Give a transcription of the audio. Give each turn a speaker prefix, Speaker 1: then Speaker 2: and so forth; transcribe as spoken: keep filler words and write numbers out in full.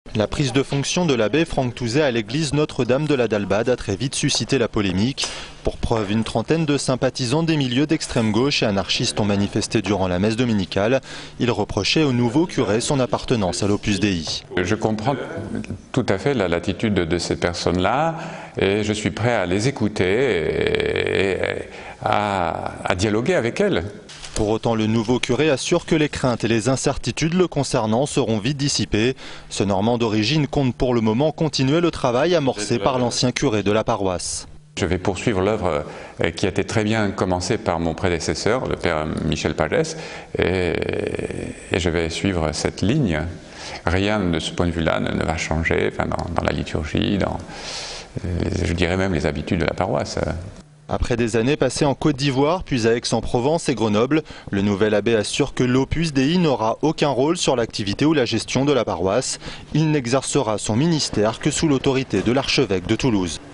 Speaker 1: La prise de fonction de l'abbé Franck Touzet à l'église Notre-Dame de la Dalbade a très vite suscité la polémique. Pour preuve, une trentaine de sympathisants des milieux d'extrême gauche et anarchistes ont manifesté durant la messe dominicale. Ils reprochaient au nouveau curé son appartenance à l'Opus Dei.
Speaker 2: Je comprends tout à fait l'attitude de ces personnes-là et je suis prêt à les écouter et à, à dialoguer avec elles.
Speaker 1: Pour autant, le nouveau curé assure que les craintes et les incertitudes le concernant seront vite dissipées. Ce Normand d'origine compte pour le moment continuer le travail amorcé par l'ancien curé de la paroisse.
Speaker 2: Je vais poursuivre l'œuvre qui a été très bien commencée par mon prédécesseur, le père Michel Pagès, et, et je vais suivre cette ligne. Rien de ce point de vue-là ne, ne va changer enfin, dans, dans la liturgie, dans, je dirais même les habitudes de la paroisse.
Speaker 1: Après des années passées en Côte d'Ivoire, puis à Aix-en-Provence et Grenoble, le nouvel abbé assure que l'Opus Dei n'aura aucun rôle sur l'activité ou la gestion de la paroisse. Il n'exercera son ministère que sous l'autorité de l'archevêque de Toulouse.